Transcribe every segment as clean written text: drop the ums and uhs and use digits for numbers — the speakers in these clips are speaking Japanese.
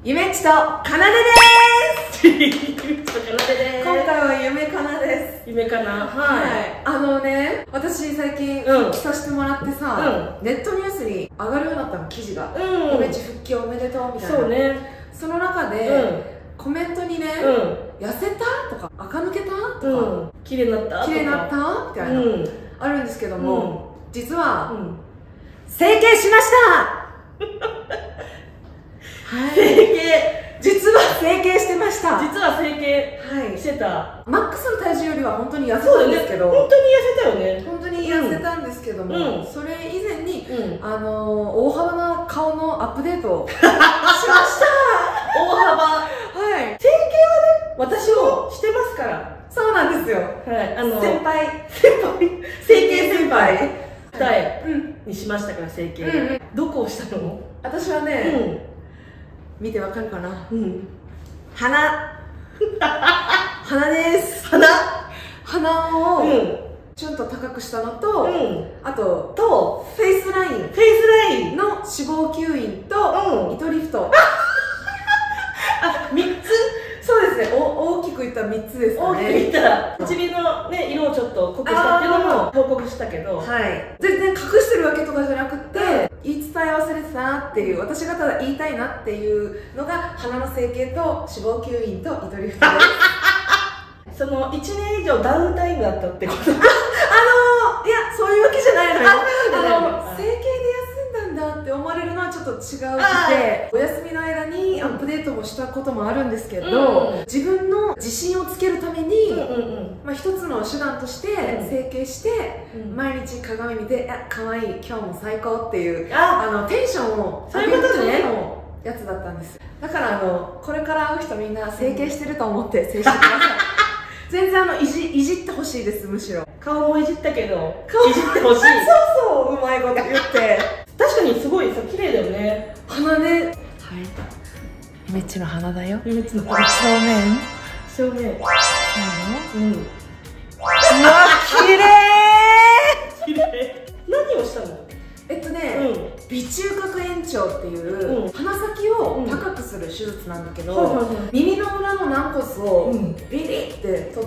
ゆめっちとかなででゆめっちとかなでです。 今回はゆめかなです。 ゆめかな。 はい。私最近復帰させてもらってさ、ネットニュースに上がるようになったの、記事が。ゆめっち復帰おめでとうみたいな。 そうね。 その中で、コメントにね、痩せたとか、垢抜けたとか、 綺麗になった綺麗になったみたいな、あるんですけども、実は、整形しました整形、 実は整形してました。 実は整形してた。 マックスの体重よりは本当に痩せたんですけど、 本当に痩せたよね。 本当に痩せたんですけども、それ以前に大幅な顔のアップデートをしました。 大幅。 はい。 整形はね、私もしてますから。 そうなんですよ。 はい。 先輩。 整形先輩。二重にしましたから、整形。どこをしたの？ 私はね、見てわかるかな？鼻です。鼻をちょっと高くしたのと、あとフェイスラインの脂肪吸引と糸リフト。 3つ？ そうですね、大きく言ったら3つですかね。 大きく言ったら唇のね、色をちょっと濃くしたっていうのも報告したけど、 はい、全然隠してるわけとかじゃなくて、言い伝え忘れてたなっていう、私がただ言いたいなっていうのが鼻の整形と脂肪吸引と糸リフトです。 その1年以上ダウンタイムだったってこと？ いや、そういうわけじゃないのよ。整形で休んだんだって思われるのはちょっと違うくて、お休みの間にアップデートもしたこともあるんですけど、自分の自信をつけるために一つの手段として整形して、毎日鏡見て「可愛い、今日も最高」っていうテンションを上げるためのやつだったんです。だからこれから会う人みんな整形してると思って整形してください。全然いじってほしいです。むしろ顔もいじったけどいじってほしい。 そう、うまいこと言って。 確かにすごいさ、綺麗だよね。 鼻ね。はい、ゆめっちの鼻だよ。 ゆめっちの鼻。正面。 うわ、綺麗。 綺麗。何をしたの？ 鼻中隔延長っていう鼻先を高くする手術なんだけど、耳の裏の軟骨をビリって取って、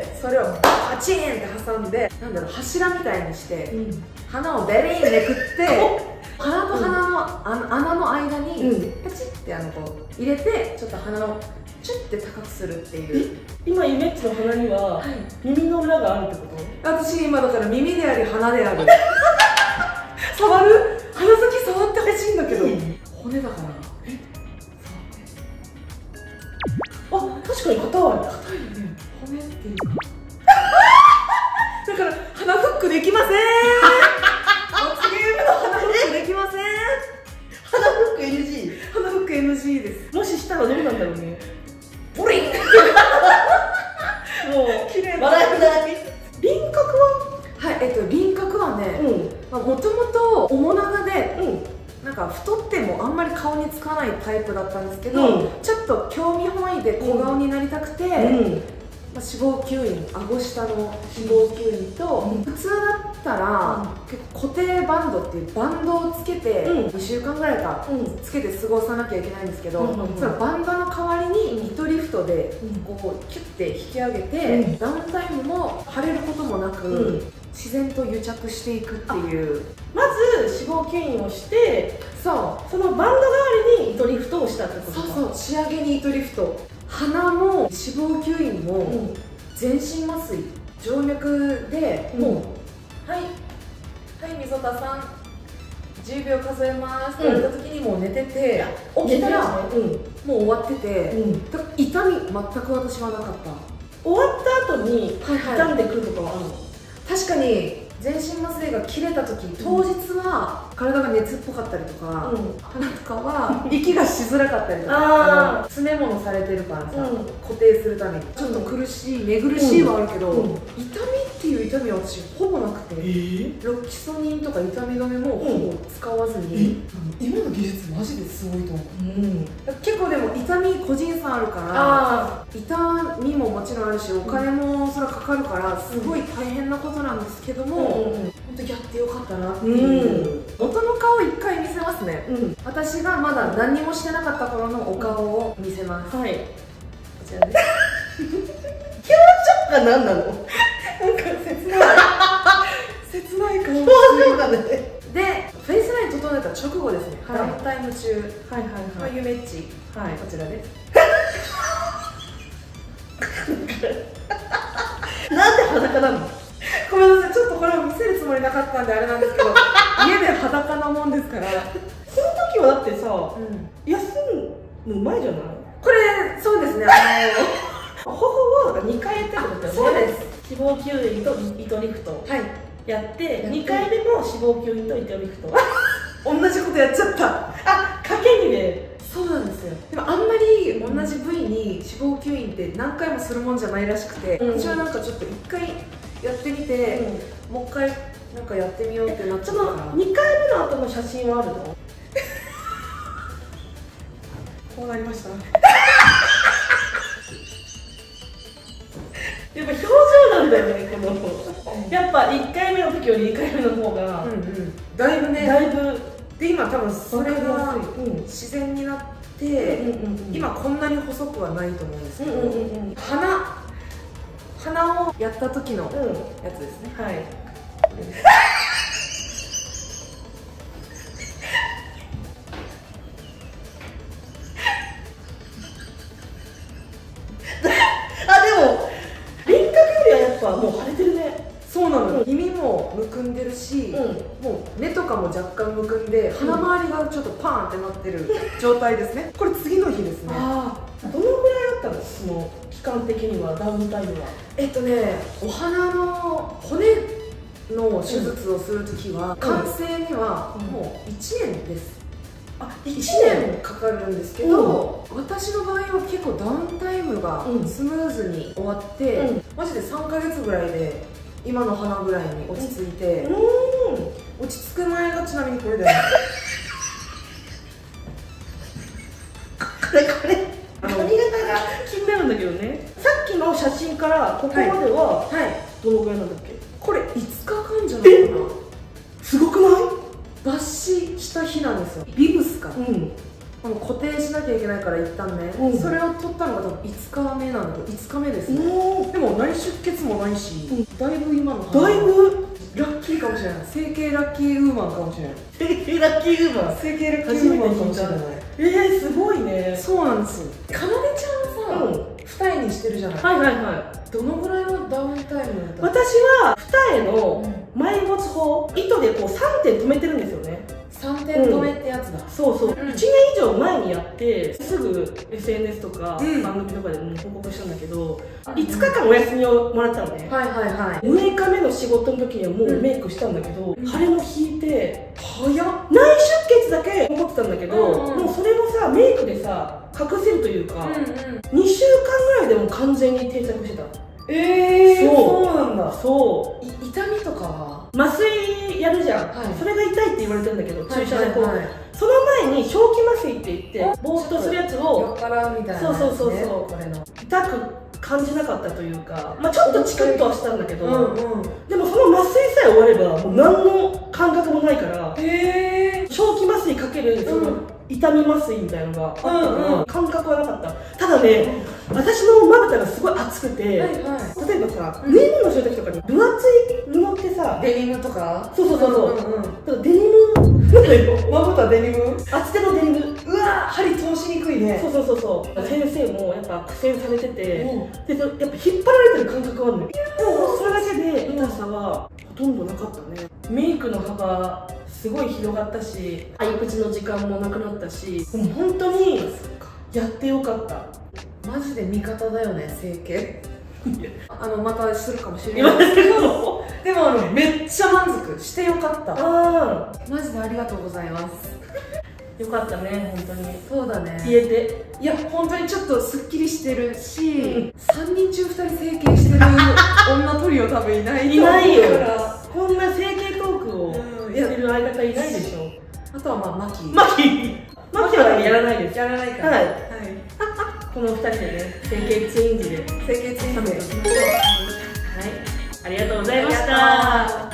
それをパチンって挟んで、柱みたいにして鼻をベリーンめくって、鼻と鼻の穴の間にパチッてこう入れて、ちょっと鼻をチュッて高くするっていう。 今ゆめっちの鼻には耳の裏があるってこと？ 私今だから耳であり鼻である。触る？鼻先触ってほしいんだけど、骨だから。 確かに硬いよね。 骨っていうか。だから鼻フックできません。罰ゲームの鼻フックできません。 鼻フック NG。 鼻フック NG です。 もししたらどうなんだろうね。 ボリン。もう綺麗な。笑えない。輪郭は？ はい、輪郭はね、もともと面長で、太ってもあんまり顔につかないタイプだったんですけど、ちょっと興味本位で小顔になりたくて、脂肪吸引、顎下の脂肪吸引と、普通だったら結構固定バンドっていうバンドをつけて2週間ぐらいかつけて過ごさなきゃいけないんですけど、そのバンドの代わりに糸リフトでこうキュッて引き上げて、ダウンタイムも腫れることもなく自然と癒着していくっていう。 まず脂肪吸引をして、そのバンド代わりに糸リフトをしたってことか。 そう、仕上げに糸リフト。鼻も脂肪吸引も全身麻酔、静脈でもう、はい溝田さん10秒数えますって言われた時にもう寝てて、起きたらもう終わってて、痛み全く私はなかった。 終わった後に痛んでくるとかはあるの？確かに全身麻酔が切れた時、当日は体が熱っぽかったりとか、鼻とかは息がしづらかったりとか、詰め物されてるからさ、固定するためにちょっと苦しい、寝苦しいはあるけど、痛みっていう痛みは私ほぼなくて、ロキソニンとか痛み止めもほぼ使わずに、今の技術マジですごいと思う。結構でも痛み個人差あるから、痛みももちろんあるし、お金もそれはかかるからすごい大変なことなんですけども、本当やってよかったなっていう。元の顔一回見せますね。私がまだ何にもしてなかった頃のお顔ます。 はい、こちらです表情が何なの？なんか切ない切ない顔。 表情がね。 で、フェイスライン整えた直後ですね、ダウンタイム中のゆめっち、こちらです。 なんで裸なの？ ごめんなさい、ちょっとこれを見せるつもりなかったんであれなんですけど、家で裸なもんですから。 その時はだってさ、休む前じゃない？ これ、そうですね、 頬を2回やってるってことだよね。 そうです。 脂肪吸引と糸リフトやって、2回目も脂肪吸引と糸リフト。 同じことやっちゃった。 あ、かけ2で。 そうなんですよ。でもあんまり同じ部位に脂肪吸引って何回もするもんじゃないらしくて、私はなんかちょっと1回やってみて、もう1回なんかやってみようってなっちゃったから。 2回目の後の写真はあるの？ こうなりました。 やっぱ表情なんだよね、この。やっぱ1回目の時より2回目の方が、 だいぶね、 だいぶ。 で、今多分それが自然になって、今こんなに細くはないと思うんですけど、鼻をやった時のやつですね。 はい。もう腫れてるね。 そうなの。耳もむくんでるし、もう目とかも若干むくんで、鼻周りがちょっとパーンってなってる状態ですね。これ次の日ですね。 どのぐらいあったの？その期間的には、ダウンタイムは。 お鼻の骨の手術をするときは、完成にはもう1年です。1年かかるんですけど、私の場合は結構ダウンタイムがスムーズに終わって、マジで3ヶ月ぐらいで今の鼻ぐらいに落ち着いて、落ち着く前がちなみにこれだよね。 これ髪型が気になるんだけどね。さっきの写真からここまではどのぐらいなんだっけ？ これ5日間じゃないかな。 すごくない？ 抜歯した日なんですよ。ビブスか、固定しなきゃいけないから一旦ね、それを取ったのが多分5日目なんだけど、5日目ですね。でも内出血もないし、だいぶ今のだいぶラッキーかもしれない。整形ラッキーウーマンかもしれない。 整形ラッキーウーマン。 整形ラッキーウーマンかもしれない。 すごいね。 そうなんですよ。かなでちゃんはさ、二重にしてるじゃない。どのぐらいのダウンタイムだった？ 私は二重の埋没法、糸でこう3点止めてるんですよね。 3点止めってやつだ。 そうそう、1年以上前にやってすぐ SNS とか番組とかでも報告したんだけど、5日間お休みをもらったのね。6日目の仕事の時にはもうメイクしたんだけど、腫れも引いて、 早っ。 内出血だけ思ってたんだけど、もうそれもさメイクでさ隠せるというか、2週間ぐらいでも完全に定着してた。 そうなんだ。 そう。 痛みとかは麻酔やるじゃん、それが痛いって言われてるんだけど、注射でこう、その前に正気麻酔って言ってぼーっとするやつを、 酔っ払うみたいな、 そう痛く感じなかったというか、まあちょっとチクッとはしたんだけど、でもその麻酔さえ終わればもう何の感覚もないから、正気麻酔かけるその痛み麻酔みたいなのがあったから感覚はなかった。ただね、私のまぶたがすごい熱くて、例えばさ、縫い物する時とかに分厚い布ってさ、 デニムとか、 そうデニムまぶたデニム、 厚手のデニム、 うわ針通しにくいね。 そう先生もやっぱ苦戦されてて、でやっぱ引っ張られてる感覚はあるのよ。でもそれだけで痛さはほとんどなかったね。メイクの幅すごい広がったし、合い口の時間もなくなったし、もう本当にやってよかった。 マジで味方だよね、整形。またするかもしれないですけど、でもめっちゃ満足してよかった。マジでありがとうございます。 よかったね、本当に。 そうだね。 言えて。 いや、本当にちょっとすっきりしてるし、3人中2人整形してる女トリオ多分いないと思うから。いないよ。 こんな整形トークをしてる相方いないでしょ。 あとはまあ、マキはやらないです。 やらないから。 この2人でね、整形ツインズで。 整形ツインズで。 はい。ありがとうございました。